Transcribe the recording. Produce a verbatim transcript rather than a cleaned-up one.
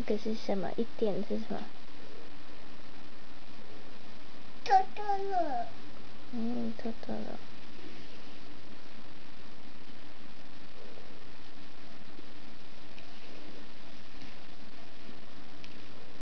那个是什么？一点是什么？ 偷偷了。 嗯，偷偷了。